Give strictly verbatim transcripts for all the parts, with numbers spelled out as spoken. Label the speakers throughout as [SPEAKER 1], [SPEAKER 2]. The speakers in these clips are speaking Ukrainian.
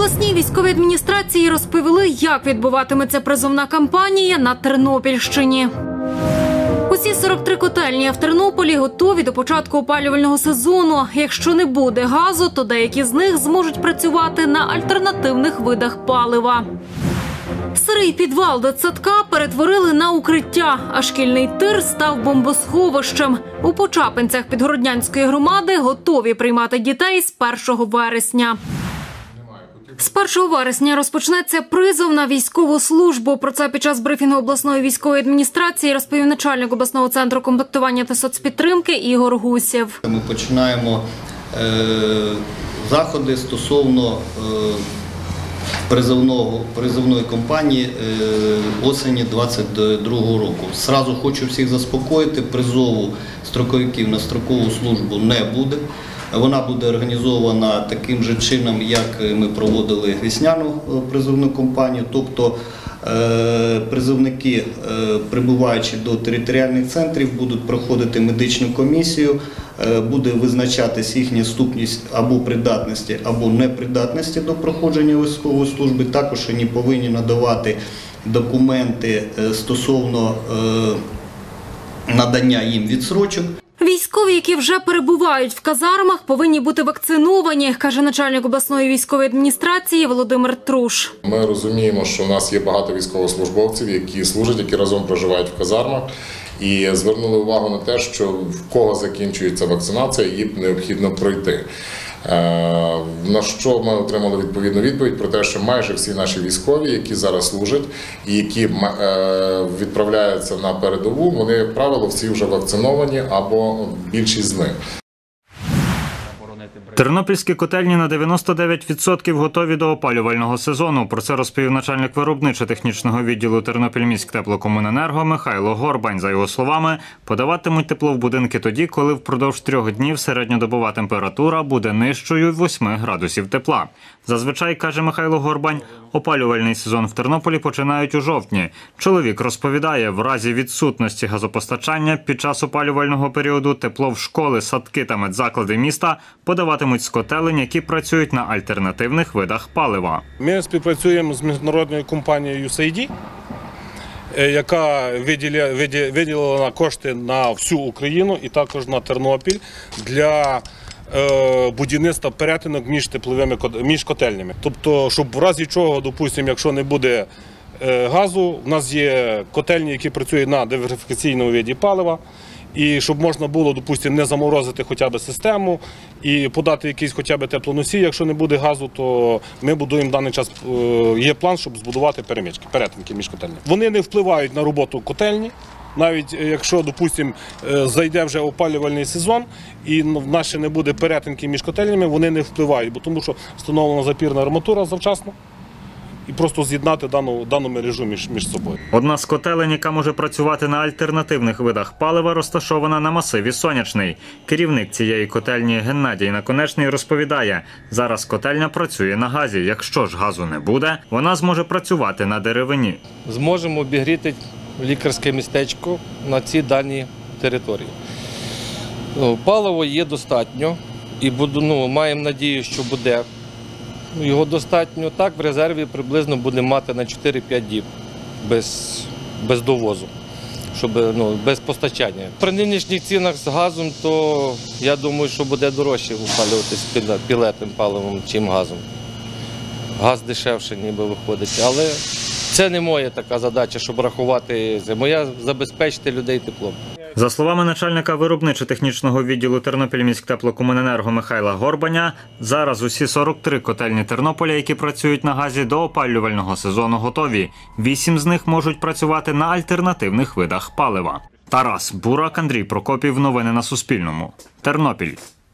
[SPEAKER 1] обласній військовій адміністрації розповіли, як відбуватиметься призовна кампанія на Тернопільщині. Усі сорок три котельні в Тернополі готові до початку опалювального сезону. Якщо не буде газу, то деякі з них зможуть працювати на альтернативних видах палива. Старий підвал дитсадка перетворили на укриття, а шкільний тир став бомбосховищем. У Почапинцях Підгороднянської громади готові приймати дітей з першого вересня. З першого вересня розпочнеться призов на військову службу. Про це під час брифінгу обласної військової адміністрації розповів начальник обласного центру комплектування та соцпідтримки Ігор Гусєв.
[SPEAKER 2] Ми починаємо е, заходи стосовно е, призовного, призовної кампанії е, осені двадцять другого року. Зразу хочу всіх заспокоїти, призову строковиків на строкову службу не буде. Вона буде організована таким же чином, як ми проводили весняну призовну кампанію, тобто призовники, прибуваючи до територіальних центрів, будуть проходити медичну комісію, буде визначатись їхня ступінь або придатності, або непридатності до проходження військової служби. Також вони повинні надавати документи стосовно надання їм відстрочок.
[SPEAKER 1] Військові, які вже перебувають в казармах, повинні бути вакциновані, каже начальник обласної військової адміністрації Володимир Труш.
[SPEAKER 3] Ми розуміємо, що у нас є багато військовослужбовців, які служать, які разом проживають в казармах. І звернули увагу на те, що в кого закінчується вакцинація, її необхідно пройти. На що ми отримали відповідну відповідь про те, що майже всі наші військові, які зараз служать і які відправляються на передову, вони, як правило, всі вже вакциновані або більшість з них.
[SPEAKER 4] Тернопільські котельні на дев'яносто дев'ять відсотків готові до опалювального сезону. Про це розповів начальник виробничо-технічного відділу Тернопільміськтеплокомуненерго Михайло Горбань. За його словами, подаватимуть тепло в будинки тоді, коли впродовж трьох днів середньодобова температура буде нижчою восьми градусів тепла. Зазвичай, каже Михайло Горбань, опалювальний сезон в Тернополі починають у жовтні. Чоловік розповідає, в разі відсутності газопостачання під час опалювального періоду тепло в школи, садки та медзаклади міста подаватимуть з котелень, які працюють на альтернативних видах палива.
[SPEAKER 5] Ми співпрацюємо з міжнародною компанією ю ес ей ді, яка виділила кошти на всю Україну і також на Тернопіль для будівництва перетинок між тепловими між котельнями. Тобто, щоб в разі чого, допустимо, якщо не буде газу, в нас є котельні, які працюють на диверсифікаційному виді палива, і щоб можна було, допустимо, не заморозити хоча б систему і подати якийсь хоча б теплоносій, якщо не буде газу, то ми будуємо в даний час, є план, щоб збудувати перемички, перетинки між котельнями. Вони не впливають на роботу котельні. Навіть якщо, допустимо, зайде вже опалювальний сезон і в нас ще не буде перетинки між котельнями, вони не впливають, бо тому що встановлена запірна арматура завчасно і просто з'єднати дану, дану мережу між, між собою.
[SPEAKER 4] Одна з котелень, яка може працювати на альтернативних видах палива, розташована на масиві Сонячний. Керівник цієї котельні Геннадій Наконечний розповідає, зараз котельня працює на газі. Якщо ж газу не буде, вона зможе працювати на деревині.
[SPEAKER 6] Зможемо обігріти лікарське містечко на цій даній території. Паливо є достатньо і буду, ну, маємо надію, що буде. Його достатньо. Так, в резерві приблизно будемо мати на чотири-п'ять діб без, без довозу, щоб, ну, без постачання. При нинішніх цінах з газом, то я думаю, що буде дорожче опалюватися пілетним паливом, чим газом. Газ дешевше ніби виходить, але це не моя така задача, щоб рахувати. Моя – забезпечити людей теплом.
[SPEAKER 4] За словами начальника виробничо-технічного відділу Тернопільміськтеплокомуненерго Михайла Горбаня, зараз усі сорок три котельні Тернополя, які працюють на газі, до опалювального сезону готові. Вісім з них можуть працювати на альтернативних видах палива. Тарас Бурак, Андрій Прокопів. Новини на Суспільному. Тернопіль.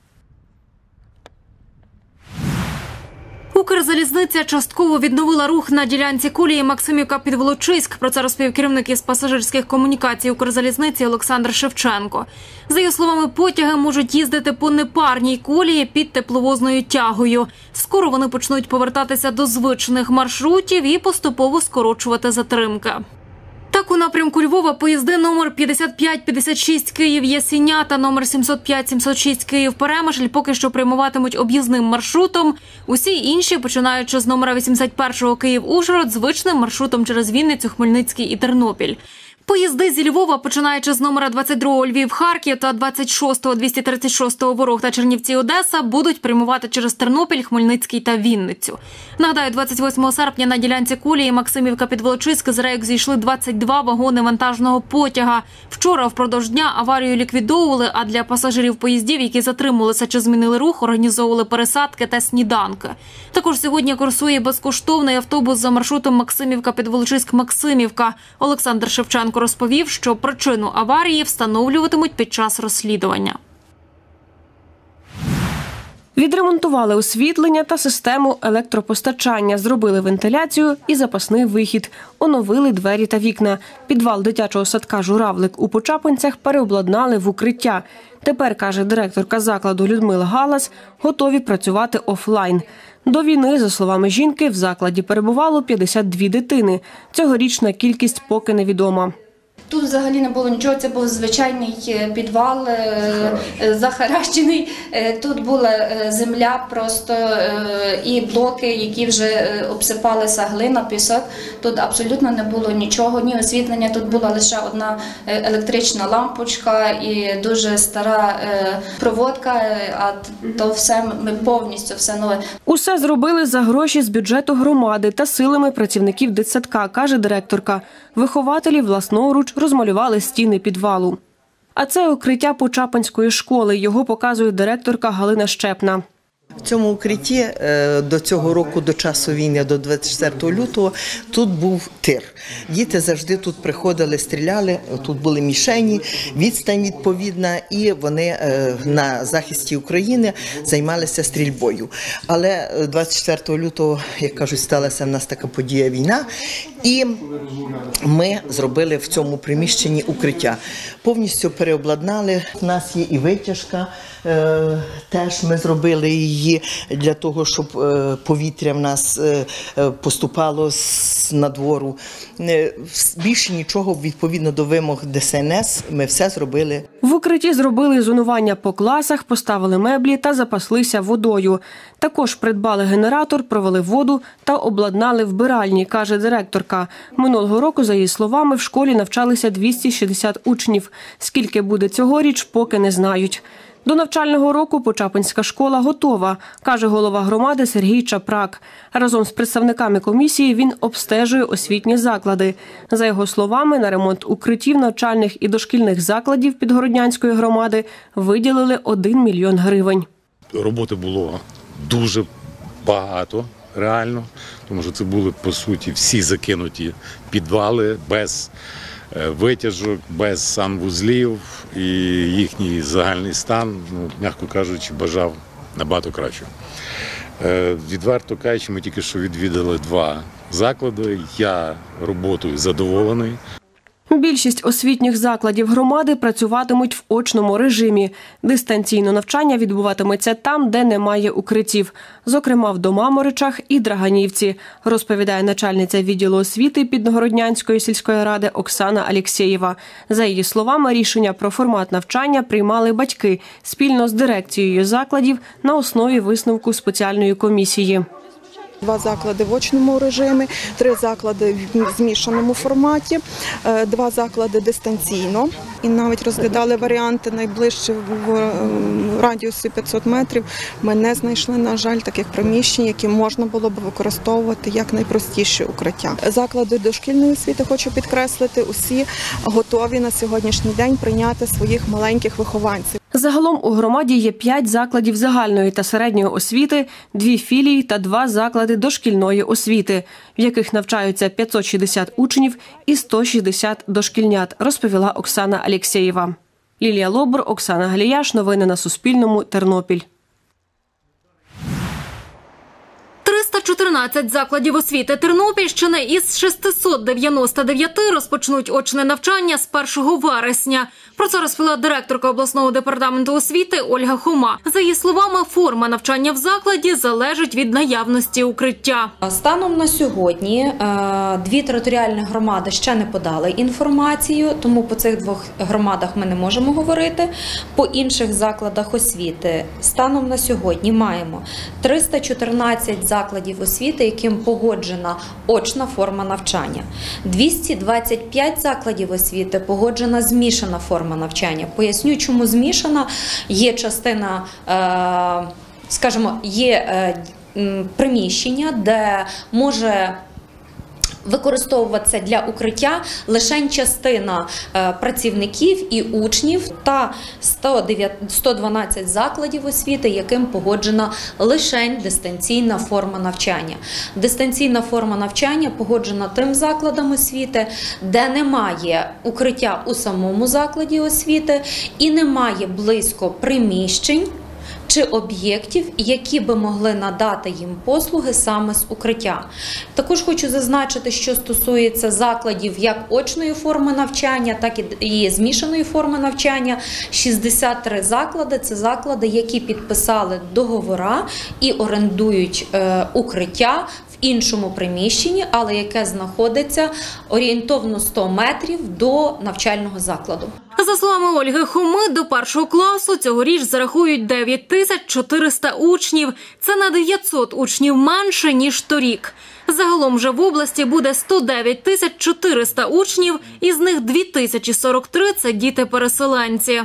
[SPEAKER 1] Укрзалізниця частково відновила рух на ділянці колії Максимівка-Підволочиськ. Про це розповів керівник із пасажирських комунікацій Укрзалізниці Олександр Шевченко. За його словами, потяги можуть їздити по непарній колії під тепловозною тягою. Скоро вони почнуть повертатися до звичних маршрутів і поступово скорочувати затримки. Так, у напрямку Львова поїзди номер п'ятдесят п'ять п'ятдесят шість Київ-Ясіня та номер сімсот п'ять сімсот шість Київ-Перемишль поки що прямуватимуть об'їзним маршрутом. Усі інші, починаючи з номера вісімдесят першого Київ-Ужгород, звичним маршрутом через Вінницю, Хмельницький і Тернопіль. Поїзди зі Львова, починаючи з номера двадцять другого Львів-Харків та двадцять шостого двісті тридцять шостого Ворог та Чернівці-Одеса, будуть прямувати через Тернопіль, Хмельницький та Вінницю. Нагадаю, двадцять восьмого серпня на ділянці колії Максимівка-Підволочиськ з рейок зійшли двадцять два вагони вантажного потяга. Вчора впродовж дня аварію ліквідовували, а для пасажирів поїздів, які затримувалися чи змінили рух, організовували пересадки та сніданки. Також сьогодні курсує безкоштовний автобус за маршрутом Максимівка-Підволочиськ-Максимівка. Олександр Шевченко розповів, що причину аварії встановлюватимуть під час розслідування.
[SPEAKER 7] Відремонтували освітлення та систему електропостачання, зробили вентиляцію і запасний вихід, оновили двері та вікна. Підвал дитячого садка «Журавлик» у Почапинцях переобладнали в укриття. Тепер, каже директорка закладу Людмила Галас, готові працювати офлайн. До війни, за словами жінки, в закладі перебувало п'ятдесят дві дитини. Цьогорічна кількість поки невідома.
[SPEAKER 8] Тут взагалі не було нічого, це був звичайний підвал, захаращений. Тут була земля просто і блоки, які вже обсипалися, глина, пісок. Тут абсолютно не було нічого, ні освітлення. Тут була лише одна електрична лампочка і дуже стара проводка, а то все, ми повністю все нове.
[SPEAKER 7] Усе зробили за гроші з бюджету громади та силами працівників дитсадка, каже директорка. Вихователі власноруч розмалювали стіни підвалу. А це укриття Почапинської школи. Його показує директорка Галина Щепна.
[SPEAKER 9] В цьому укритті до цього року, до часу війни, до двадцять четвертого лютого, тут був тир. Діти завжди тут приходили, стріляли, тут були мішені, відстань відповідна, і вони на захисті України займалися стрільбою. Але двадцять четвертого лютого, як кажуть, сталася в нас така подія війна, і ми зробили в цьому приміщенні укриття. Повністю переобладнали, у нас є і витяжка, теж ми зробили її для того, щоб повітря в нас поступало з надвору. Більше нічого, відповідно до вимог Де Ес Ен Ес, ми все зробили.
[SPEAKER 7] В укритті зробили зонування по класах, поставили меблі та запаслися водою. Також придбали генератор, провели воду та обладнали вбиральні, каже директорка. Минулого року, за її словами, в школі навчалися двісті шістдесят учнів. Скільки буде цьогоріч, поки не знають. До навчального року Почапинська школа готова, каже голова громади Сергій Чапрак. Разом з представниками комісії він обстежує освітні заклади. За його словами, на ремонт укриттів навчальних і дошкільних закладів Підгороднянської громади виділили один мільйон гривень.
[SPEAKER 10] Роботи було дуже багато, реально, тому що це були, по суті, всі закинуті підвали без витяжок, без санвузлів, і їхній загальний стан, ну, м'яко кажучи, бажав набагато кращого. Відверто кажучи, ми тільки що відвідали два заклади, я роботою задоволений.
[SPEAKER 7] Більшість освітніх закладів громади працюватимуть в очному режимі. Дистанційне навчання відбуватиметься там, де немає укриттів. Зокрема, в Домаморичах і Драганівці, розповідає начальниця відділу освіти Підгороднянської сільської ради Оксана Алєксєєва. За її словами, рішення про формат навчання приймали батьки спільно з дирекцією закладів на основі висновку спеціальної комісії.
[SPEAKER 11] Два заклади в очному режимі, три заклади в змішаному форматі, два заклади дистанційно. І навіть розглядали варіанти найближче в радіусі п'ятсот метрів. Ми не знайшли, на жаль, таких приміщень, які можна було б використовувати як найпростіші укриття. Заклади дошкільної освіти, хочу підкреслити, усі готові на сьогоднішній день прийняти своїх маленьких вихованців.
[SPEAKER 7] Загалом у громаді є п'ять закладів загальної та середньої освіти, дві філії та два заклади дошкільної освіти, в яких навчаються п'ятсот шістдесят учнів і сто шістдесят дошкільнят, розповіла Оксана Алєксєєва. Лілія Лобур, Оксана Галіяш. Новини на Суспільному. Тернопіль.
[SPEAKER 1] триста чотирнадцять дванадцять закладів освіти Тернопільщини із шестисот дев'яноста дев'яти розпочнуть очне навчання з першого вересня. Про це розповіла директорка обласного департаменту освіти Ольга Хома. За її словами, форма навчання в закладі залежить від наявності укриття.
[SPEAKER 12] Станом на сьогодні дві територіальні громади ще не подали інформацію, тому по цих двох громадах ми не можемо говорити. По інших закладах освіти станом на сьогодні маємо триста чотирнадцять закладів освіти, яким погоджена очна форма навчання. двісті двадцять п'ять закладів освіти погоджена змішана форма навчання. Поясню, чому змішана. Є частина, скажімо, є приміщення, де може використовуватися для укриття лише частина працівників і учнів та сто дванадцять закладів освіти, яким погоджена лише дистанційна форма навчання. Дистанційна форма навчання погоджена тим закладам освіти, де немає укриття у самому закладі освіти і немає близько приміщень чи об'єктів, які би могли надати їм послуги саме з укриття. Також хочу зазначити, що стосується закладів як очної форми навчання, так і змішаної форми навчання. шістдесят три заклади – це заклади, які підписали договори і орендують е, укриття в іншому приміщенні, але яке знаходиться орієнтовно сто метрів до навчального закладу.
[SPEAKER 1] За словами Ольги Хоми, до першого класу цьогоріч зарахують дев'ять тисяч чотириста учнів. Це на дев'ятсот учнів менше, ніж торік. Загалом же в області буде сто дев'ять тисяч чотириста учнів, із них дві тисячі сорок три – це діти-переселенці.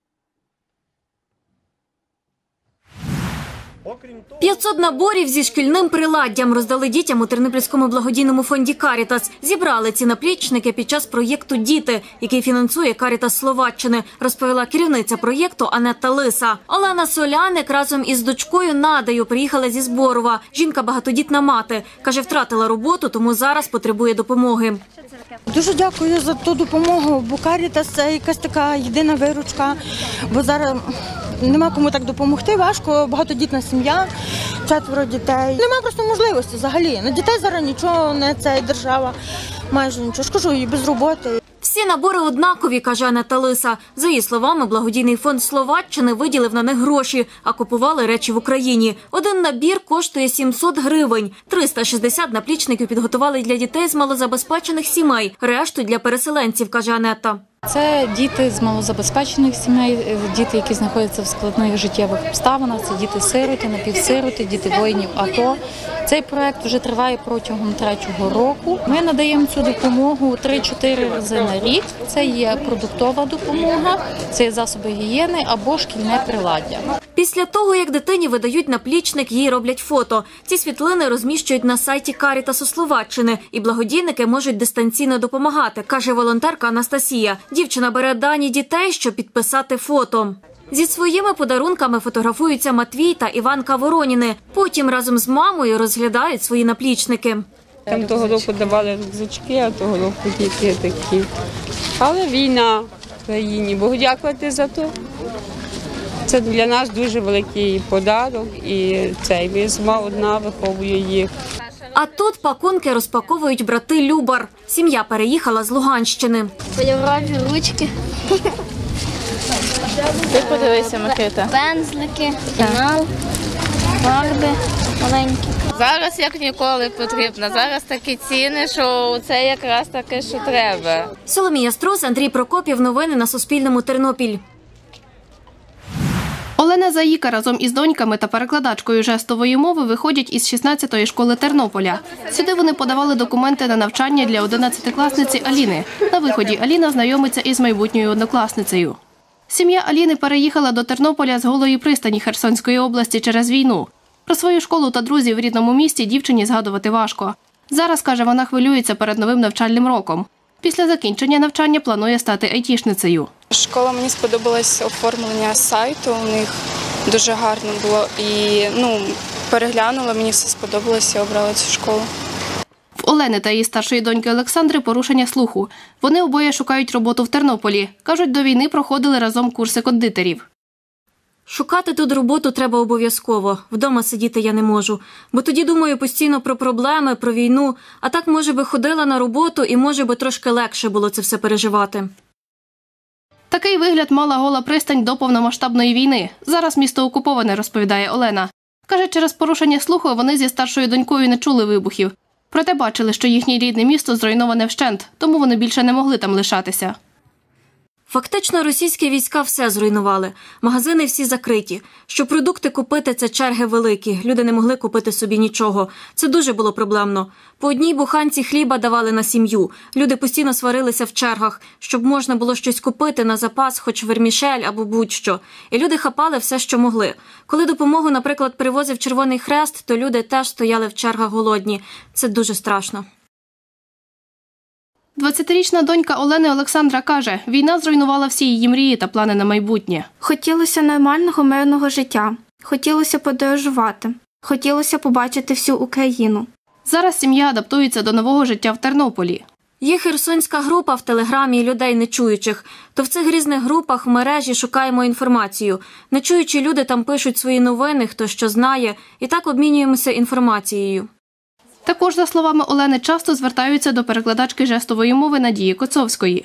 [SPEAKER 1] п'ятсот наборів зі шкільним приладдям роздали дітям у Тернопільському благодійному фонді «Карітас». Зібрали ці наплічники під час проєкту «Діти», який фінансує «Карітас» Словаччини, розповіла керівниця проєкту Анетта Лиса. Олена Соляник разом із дочкою Надею приїхала зі Зборова. Жінка багатодітна мати. Каже, втратила роботу, тому зараз потребує допомоги.
[SPEAKER 13] Дуже дякую за ту допомогу, бо «Карітас» – це якась така єдина виручка, бо зараз нема кому так допомогти, важко, багатодітна сім'я, четверо дітей. Нема просто можливості взагалі. На дітей зараз нічого, не це держава, майже нічого. Скажу, і без роботи.
[SPEAKER 1] Всі набори однакові, каже Анетта Лиса. За її словами, благодійний фонд Словаччини виділив на них гроші, а купували речі в Україні. Один набір коштує сімсот гривень. триста шістдесят наплічників підготували для дітей з малозабезпечених сімей. Решту для переселенців, каже Анетта.
[SPEAKER 14] Це діти з малозабезпечених сімей, діти, які знаходяться в складних життєвих обставинах, це діти-сироти, напівсироти, діти воїнів АТО. Цей проект вже триває протягом третього року. Ми надаємо цю допомогу три-чотири рази на рік. Це є продуктова допомога, це є засоби гігієни або шкільне приладдя.
[SPEAKER 1] Після того, як дитині видають наплічник, їй роблять фото. Ці світлини розміщують на сайті «Карітасу» Словаччини, і благодійники можуть дистанційно допомагати, каже волонтерка Анастасія. Дівчина бере дані дітей, щоб підписати фото. Зі своїми подарунками фотографуються Матвій та Іванка Вороніни. Потім разом з мамою розглядають свої наплічники.
[SPEAKER 15] Там того року давали рюкзачки, а того року тільки такі. Але війна в країні. Богу дякувати за то. Це для нас дуже великий подарунок, і цей ми сама одна виховує їх.
[SPEAKER 1] А тут пакунки розпаковують брати Любар. Сім'я переїхала з Луганщини.
[SPEAKER 16] Кольорові ручки.
[SPEAKER 17] Ти подивися, Микита.
[SPEAKER 16] Пензлики, пенал, фарби маленькі.
[SPEAKER 17] Зараз як ніколи потрібно. Зараз такі ціни, що це якраз таке, що треба.
[SPEAKER 1] Соломія Струс, Андрій Прокопів. Новини на Суспільному. Тернопіль.
[SPEAKER 18] Олена Заїка разом із доньками та перекладачкою жестової мови виходять із шістнадцятої школи Тернополя. Сюди вони подавали документи на навчання для одинадцятикласниці Аліни. На виході Аліна знайомиться із майбутньою однокласницею. Сім'я Аліни переїхала до Тернополя з Голої пристані Херсонської області через війну. Про свою школу та друзів в рідному місті дівчині згадувати важко. Зараз, каже, вона хвилюється перед новим навчальним роком. Після закінчення навчання планує стати айтішницею.
[SPEAKER 19] Школа, мені сподобалось оформлення сайту, у них дуже гарно було. І ну, переглянула, мені все сподобалося і обрала цю школу.
[SPEAKER 18] В Олени та її старшої доньки Олександри порушення слуху. Вони обоє шукають роботу в Тернополі. Кажуть, до війни проходили разом курси кондитерів.
[SPEAKER 1] Шукати тут роботу треба обов'язково. Вдома сидіти я не можу. Бо тоді думаю постійно про проблеми, про війну. А так, може би, ходила на роботу і, може би, трошки легше було це все переживати.
[SPEAKER 18] Такий вигляд мала Гола пристань до повномасштабної війни. Зараз місто окуповане, розповідає Олена. Каже, через порушення слуху вони зі старшою донькою не чули вибухів. Проте бачили, що їхнє рідне місто зруйноване вщент, тому вони більше не могли там лишатися.
[SPEAKER 1] Фактично, російські війська все зруйнували. Магазини всі закриті. Щоб продукти купити, це черги великі. Люди не могли купити собі нічого. Це дуже було проблемно. По одній буханці хліба давали на сім'ю. Люди постійно сварилися в чергах, щоб можна було щось купити на запас, хоч вермішель або будь-що. І люди хапали все, що могли. Коли допомогу, наприклад, привозив Червоний Хрест, то люди теж стояли в чергах голодні. Це дуже страшно.
[SPEAKER 18] двадцятирічна донька Олени Олександра каже, війна зруйнувала всі її мрії та плани на майбутнє.
[SPEAKER 20] Хотілося нормального, мирного життя. Хотілося подорожувати. Хотілося побачити всю Україну.
[SPEAKER 18] Зараз сім'я адаптується до нового життя в Тернополі.
[SPEAKER 1] Є херсонська група в Телеграмі людей нечуючих. То в цих різних групах в мережі шукаємо інформацію. Нечуючі люди там пишуть свої новини, хто що знає, і так обмінюємося інформацією.
[SPEAKER 18] Також, за словами Олени, часто звертаються до перекладачки жестової мови Надії Коцовської.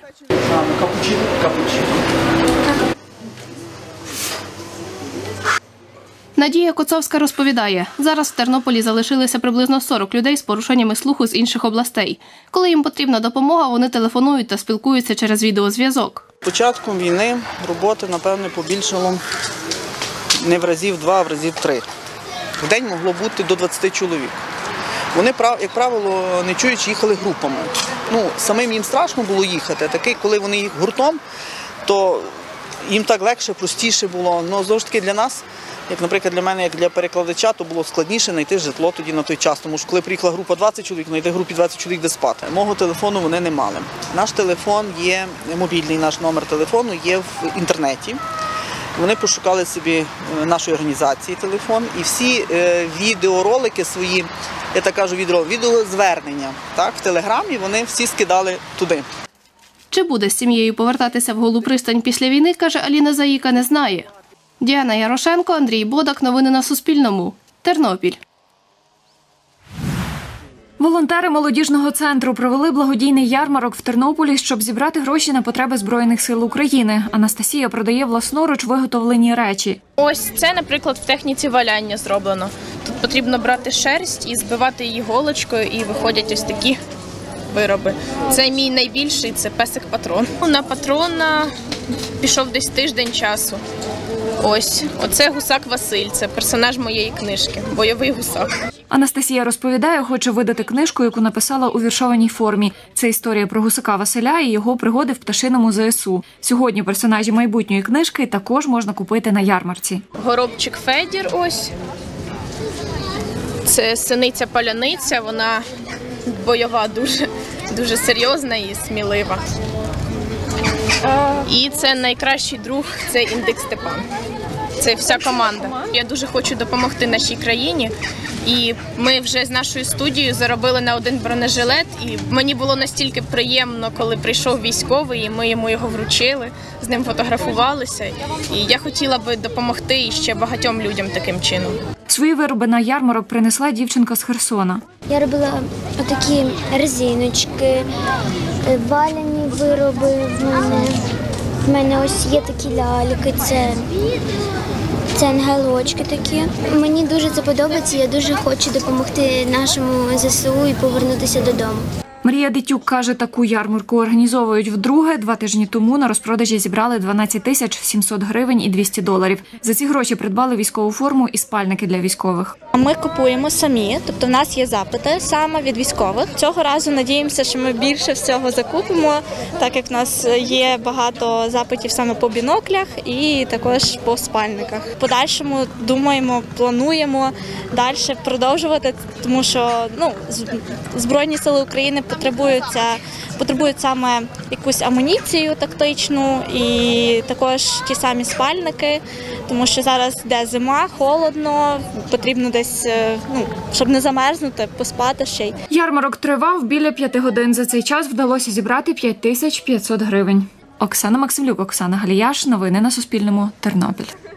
[SPEAKER 18] Надія Коцовська розповідає, зараз в Тернополі залишилися приблизно сорок людей з порушеннями слуху з інших областей. Коли їм потрібна допомога, вони телефонують та спілкуються через відеозв'язок.
[SPEAKER 21] Початком війни роботи, напевне, побільшало не в разів два, а в разів три. В день могло бути до двадцяти чоловік. Вони, як правило, не чуючи, їхали групами. Ну, самим їм страшно було їхати, а таки, коли вони їх гуртом, то їм так легше, простіше було. Ну, знову ж таки, для нас, як, наприклад, для мене, як для перекладача, то було складніше знайти житло тоді на той час. Тому що, коли приїхала група двадцять чоловік, знайти групі двадцять чоловік, де спати. Мого телефону вони не мали. Наш телефон є, мобільний наш номер телефону є в інтернеті. Вони пошукали собі нашої організації телефон і всі е, відеоролики свої, я так кажу, відео, відеозвернення, так, в Телеграмі вони всі скидали туди.
[SPEAKER 18] Чи буде з сім'єю повертатися в Голу пристань після війни, каже Аліна Заїка, не знає. Діана Ярошенко, Андрій Бодак. Новини на Суспільному. Тернопіль.
[SPEAKER 22] Волонтери молодіжного центру провели благодійний ярмарок в Тернополі, щоб зібрати гроші на потреби Збройних сил України. Анастасія продає власноруч виготовлені речі.
[SPEAKER 23] Ось це, наприклад, в техніці валяння зроблено. Тут потрібно брати шерсть і збивати її голочкою, і виходять ось такі вироби. Це мій найбільший, це песик-патрон. На патрона пішов десь тиждень часу. Ось, оце гусак Василь, це персонаж моєї книжки, бойовий гусак.
[SPEAKER 22] Анастасія розповідає, хоче видати книжку, яку написала у віршованій формі. Це історія про гусака Василя і його пригоди в пташиному ЗСУ. Сьогодні персонажі майбутньої книжки також можна купити на ярмарці.
[SPEAKER 23] Горобчик Федір ось. Це синиця-паляниця, вона бойова, дуже, дуже серйозна і смілива. І це найкращий друг, це Індик Степан. Це вся команда. Я дуже хочу допомогти нашій країні. І ми вже з нашою студією заробили на один бронежилет. І мені було настільки приємно, коли прийшов військовий, і ми йому його вручили, з ним фотографувалися. І я хотіла би допомогти ще багатьом людям таким чином.
[SPEAKER 22] Свої вироби на ярмарок принесла дівчинка з Херсона.
[SPEAKER 16] Я робила отакі резиночки, валяні вироби в мене. В мене ось є такі ляльки, це, це ангелочки такі. Мені дуже це подобається, я дуже хочу допомогти нашому ЗСУ і повернутися додому.
[SPEAKER 22] Марія Дитюк каже, таку ярмарку організовують вдруге. Два тижні тому на розпродажі зібрали дванадцять тисяч сімсот гривень і двісті доларів. За ці гроші придбали військову форму і спальники для військових.
[SPEAKER 24] Ми купуємо самі, тобто в нас є запити саме від військових. Цього разу надіємося, що ми більше всього закупимо, так як в нас є багато запитів саме по біноклях і також по спальниках. В подальшому думаємо, плануємо далі продовжувати, тому що ну, Збройні сили України потребуються, потребують саме якусь амуніцію тактичну і також ті самі спальники, тому що зараз йде зима, холодно, потрібно десь, ну, щоб не замерзнути, поспати ще й.
[SPEAKER 22] Ярмарок тривав біля п'яти годин. За цей час вдалося зібрати п'ять тисяч п'ятсот гривень. Оксана Максимлюк, Оксана Галіяш. Новини на Суспільному. Тернопіль.